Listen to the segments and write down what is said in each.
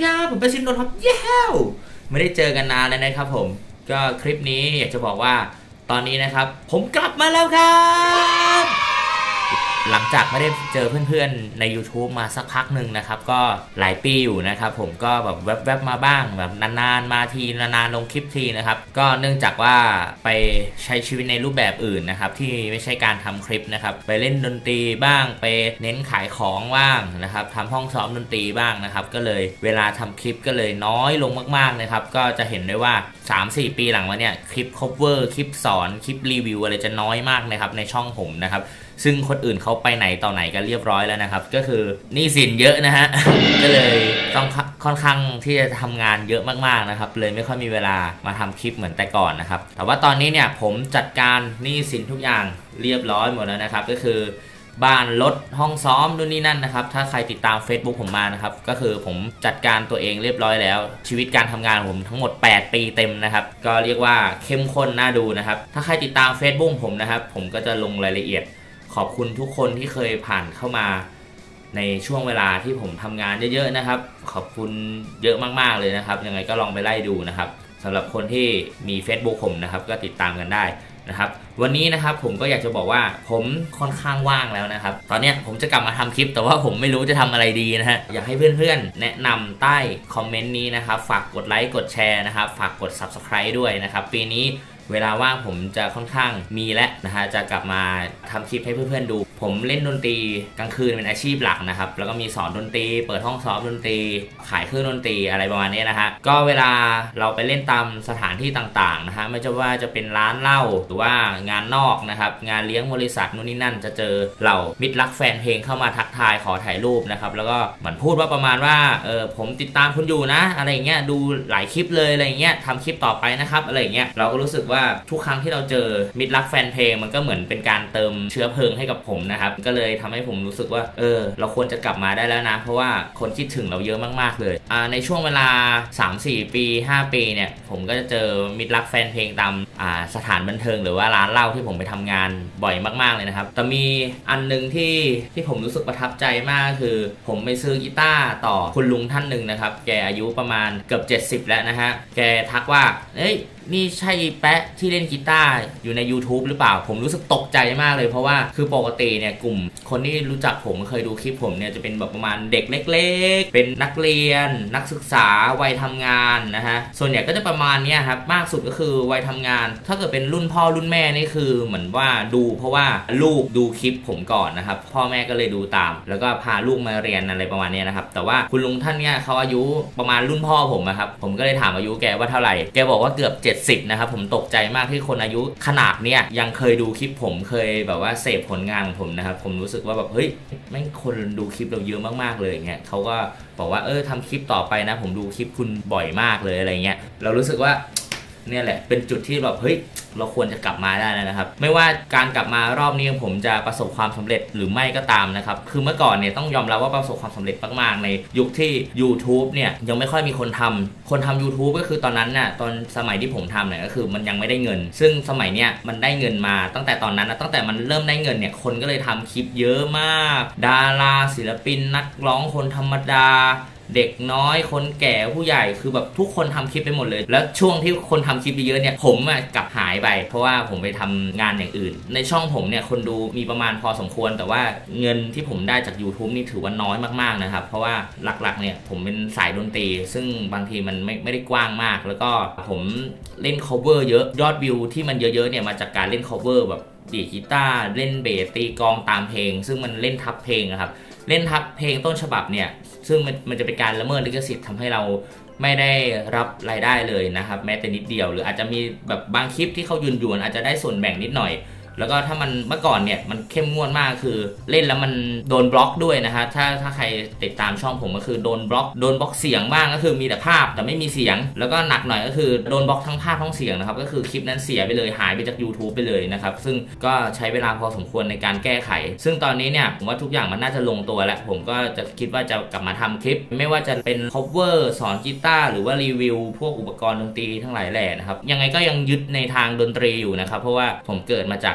ครับผมเป็นซินโดนครับเย้ไม่ได้เจอกันนานเลยนะครับผมก็คลิปนี้อยากจะบอกว่าตอนนี้นะครับผมกลับมาแล้วครับหลังจากไม่ได้เจอเพื่อนๆใน YouTube มาสักพักหนึ่งนะครับก็หลายปีอยู่นะครับผมก็แบบแวบๆมาบ้างแบบนานๆมาทีนานๆลงคลิปทีนะครับก็เนื่องจากว่าไปใช้ชีวิตในรูปแบบอื่นนะครับที่ไม่ใช่การทำคลิปนะครับไปเล่นดนตรีบ้างไปเน้นขายของบ้างนะครับทำห้องซ้อมดนตรีบ้างนะครับก็เลยเวลาทำคลิปก็เลยน้อยลงมากๆนะครับก็จะเห็นได้ว่า 3-4 ปีหลังมาเนี่ยคลิป cover คลิปสอนคลิปรีวิวอะไรจะน้อยมากนะครับในช่องผมนะครับซึ่งคนอื่นเขาไปไหนต่อไหนกันเรียบร้อยแล้วนะครับก็คือหนี้สินเยอะนะฮะ ก็เลยต้องค่อนข้างที่จะทำงานเยอะมากๆนะครับเลยไม่ค่อยมีเวลามาทำคลิปเหมือนแต่ก่อนนะครับแต่ว่าตอนนี้เนี่ยผมจัดการหนี้สินทุกอย่างเรียบร้อยหมดแล้วนะครับก็คือบ้านรถห้องซ้อมนู่นนี่นั่นนะครับถ้าใครติดตาม Facebook ผมมานะครับก็คือผมจัดการตัวเองเรียบร้อยแล้วชีวิตการทำงานผมทั้งหมด8 ปีเต็มนะครับก็เรียกว่าเข้มข้นน่าดูนะครับถ้าใครติดตาม Facebook ผมนะครับผมก็จะลงรายละเอียดขอบคุณทุกคนที่เคยผ่านเข้ามาในช่วงเวลาที่ผมทำงานเยอะๆนะครับขอบคุณเยอะมากๆเลยนะครับยังไงก็ลองไปไล่ดูนะครับสำหรับคนที่มี Facebook ผมนะครับก็ติดตามกันได้นะครับวันนี้นะครับผมก็อยากจะบอกว่าผมค่อนข้างว่างแล้วนะครับตอนนี้ผมจะกลับมาทำคลิปแต่ว่าผมไม่รู้จะทำอะไรดีนะฮะอยากให้เพื่อนๆแนะนำใต้คอมเมนต์นี้นะครับฝากกดไลค์กดแชร์นะครับฝากกด Subscribe ด้วยนะครับปีนี้เวลาว่างผมจะค่อนข้างมีและนะฮะจะกลับมาทำคลิปให้เพื่อนๆดูผมเล่นดนตรีกลางคืนเป็นอาชีพหลักนะครับแล้วก็มีสอนดนตรีเปิดห้องซ้อมดนตรีขายเครื่องดนตรีอะไรประมาณนี้นะฮะก็เวลาเราไปเล่นตามสถานที่ต่างๆนะฮะไม่ว่าจะเป็นร้านเหล้าหรือว่างานนอกนะครับงานเลี้ยงบริษัทนู่นนี่นั่นจะเจอเหล่ามิตรรักแฟนเพลงเข้ามาทักทายขอถ่ายรูปนะครับแล้วก็เหมือนพูดว่าประมาณว่าผมติดตามคุณอยู่นะอะไรเงี้ยดูหลายคลิปเลยอะไรเงี้ยทำคลิปต่อไปนะครับอะไรเงี้ยเราก็รู้สึกว่าทุกครั้งที่เราเจอมิตรรักแฟนเพลงมันก็เหมือนเป็นการเติมเชื้อเพลิงให้กับผมนะครับก็เลยทำให้ผมรู้สึกว่าเราควรจะกลับมาได้แล้วนะเพราะว่าคนคิดถึงเราเยอะมากๆเลยในช่วงเวลา 3-4 ปี 5 ปีเนี่ยผมก็จะเจอมิตรรักแฟนเพลงตามสถานบันเทิงหรือว่าร้านเหล้าที่ผมไปทำงานบ่อยมากๆเลยนะครับแต่มีอันนึงที่ผมรู้สึกประทับใจมากคือผมไปซื้อกีตาร์ต่อคุณลุงท่านหนึ่งนะครับแกอายุประมาณเกือบ70แล้วนะฮะแกทักว่านี่ใช่แปะที่เล่นกีตาร์อยู่ใน YouTube หรือเปล่าผมรู้สึกตกใจมากเลยเพราะว่าคือปกติเนี่ยกลุ่มคนที่รู้จักผมเคยดูคลิปผมเนี่ยจะเป็นแบบประมาณเด็กเล็กๆเป็นนักเรียนนักศึกษาวัยทำงานนะฮะส่วนใหญ่ก็จะประมาณนี้ครับมากสุดก็คือวัยทำงานถ้าเกิดเป็นรุ่นพ่อรุ่นแม่นี่คือเหมือนว่าดูเพราะว่าลูกดูคลิปผมก่อนนะครับพ่อแม่ก็เลยดูตามแล้วก็พาลูกมาเรียนอะไรประมาณนี้นะครับแต่ว่าคุณลุงท่านเนี่ยเขาอายุประมาณรุ่นพ่อผมนะครับผมก็เลยถามอายุแกว่าเท่าไหร่แกบอกว่าเกือบ70นะครับผมตกใจมากที่คนอายุขนาดเนี้ยยังเคยดูคลิปผมเคยแบบว่าเสพผลงานของผมนะครับผมรู้สึกว่าแบบเฮ้ยแม่งคนดูคลิปเราเยอะมากๆเลยเงี้ยเขาก็บอกว่าทำคลิปต่อไปนะผมดูคลิปคุณบ่อยมากเลยอะไรเงี้ยเรารู้สึกว่าเนี่ยแหละเป็นจุดที่แบบเฮ้ยเราควรจะกลับมาได้นะครับไม่ว่าการกลับมารอบนี้ผมจะประสบความสำเร็จหรือไม่ก็ตามนะครับคือเมื่อก่อนเนี่ยต้องยอมรับว่าประสบความสำเร็จมากๆในยุคที่ YouTube เนี่ยยังไม่ค่อยมีคนทำ YouTube ก็คือตอนนั้นน่ะตอนสมัยที่ผมทำเนี่ยก็คือมันยังไม่ได้เงินซึ่งสมัยเนี้ยมันได้เงินมาตั้งแต่ตอนนั้นนะตั้งแต่มันเริ่มได้เงินเนี่ยคนก็เลยทำคลิปเยอะมากดาราศิลปินนักร้องคนธรรมดาเด็กน้อยคนแก่ผู้ใหญ่คือแบบทุกคนทำคลิปไปหมดเลยแล้วช่วงที่คนทำคลิปเยอะเนี่ยผมกลับหายไปเพราะว่าผมไปทำงานอย่างอื่นในช่องผมเนี่ยคนดูมีประมาณพอสมควรแต่ว่าเงินที่ผมได้จาก YouTube นี่ถือว่าน้อยมากๆนะครับเพราะว่าหลักๆเนี่ยผมเป็นสายดนตรีซึ่งบางทีมันไม่ได้กว้างมากแล้วก็ผมเล่น cover เยอะยอดวิวที่มันเยอะๆเนี่ยมาจากการเล่น cover แบบดีดกีตาร์เล่นเบสตีกลองตามเพลงซึ่งมันเล่นทับเพลงนะครับเล่นทับเพลงต้นฉบับเนี่ยซึ่งมันจะเป็นการละเมิดลิขสิทธิ์ทำให้เราไม่ได้รับรายได้เลยนะครับแม้แต่นิดเดียวหรืออาจจะมีแบบบางคลิปที่เขาหยวนอาจจะได้ส่วนแบ่งนิดหน่อยแล้วก็ถ้ามันเมื่อก่อนเนี่ยมันเข้มงวดมากคือเล่นแล้วมันโดนบล็อกด้วยนะฮะถ้าใครติดตามช่องผมก็คือโดนบล็อกเสียงบ้างก็คือมีแต่ภาพแต่ไม่มีเสียงแล้วก็หนักหน่อยก็คือโดนบล็อกทั้งภาพทั้งเสียงนะครับก็คือคลิปนั้นเสียไปเลยหายไปจาก YouTube ไปเลยนะครับซึ่งก็ใช้เวลาพอสมควรในการแก้ไขซึ่งตอนนี้เนี่ยผมว่าทุกอย่างมันน่าจะลงตัวแล้วผมก็จะคิดว่าจะกลับมาทำคลิปไม่ว่าจะเป็น cover สอนกีตาร์หรือว่ารีวิวพวกอุปกรณ์ดนตรีทั้งหลายแหล่นะครับยังไงก็ยังยึดในทางดนตรีอยู่นะครับเพราะว่าผมเกิดมาจาก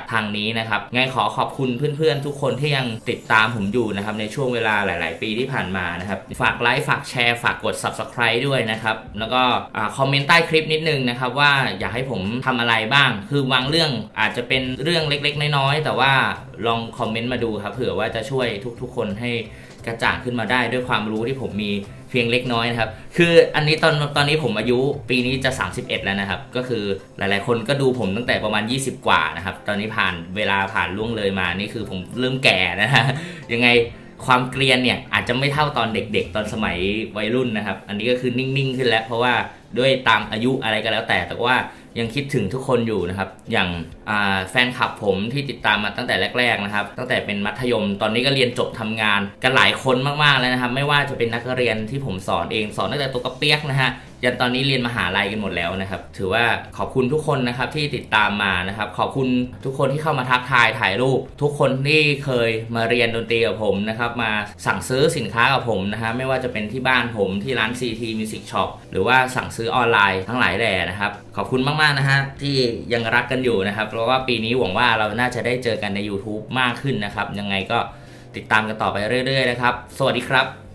ทางนี้นะครับไงขอขอบคุณเพื่อนๆทุกคนที่ยังติดตามผมอยู่นะครับในช่วงเวลาหลายๆปีที่ผ่านมานะครับฝากไลค์ฝากแชร์ฝากกด Subscribe ด้วยนะครับแล้วก็คอมเมนต์ใต้คลิปนิดนึงนะครับว่าอยากให้ผมทำอะไรบ้างคือบางเรื่องอาจจะเป็นเรื่องเล็กๆน้อยๆแต่ว่าลองคอมเมนต์มาดูครับเผื่อว่าจะช่วยทุกๆคนให้กระจ่างขึ้นมาได้ด้วยความรู้ที่ผมมีเพียงเล็กน้อยนะครับคืออันนี้ตอนนี้ผมอายุปีนี้จะ31แล้วนะครับก็คือหลายๆคนก็ดูผมตั้งแต่ประมาณ20กว่านะครับตอนนี้เวลาผ่านล่วงเลยมานี่คือผมเริ่มแก่นะฮะยังไงความเกรียนเนี่ยอาจจะไม่เท่าตอนเด็กๆตอนสมัยวัยรุ่นนะครับอันนี้ก็คือนิ่งๆขึ้นแล้วเพราะว่าด้วยตามอายุอะไรก็แล้วแต่ว่ายังคิดถึงทุกคนอยู่นะครับอย่างแฟนคลับผมที่ติดตามมาตั้งแต่แรกๆนะครับตั้งแต่เป็นมัธยมตอนนี้ก็เรียนจบทำงานกันหลายคนมากๆแล้วนะครับไม่ว่าจะเป็นนักเรียนที่ผมสอนเองสอนตั้งแต่ตัวกระเปียกนะฮะยันตอนนี้เรียนมหาลัยกันหมดแล้วนะครับถือว่าขอบคุณทุกคนนะครับที่ติดตามมานะครับขอบคุณทุกคนที่เข้ามาทักทายถ่ายรูปทุกคนที่เคยมาเรียนดนตรีกับผมนะครับมาสั่งซื้อสินค้ากับผมนะฮะไม่ว่าจะเป็นที่บ้านผมที่ร้าน CT Music Shop หรือว่าสั่งซื้อออนไลน์ทั้งหลายแหล่นะครับขอบคุณมากๆนะฮะที่ยังรักกันอยู่นะครับเพราะว่าปีนี้หวังว่าเราน่าจะได้เจอกันใน YouTube มากขึ้นนะครับยังไงก็ติดตามกันต่อไปเรื่อยๆนะครับสวัสดีครับ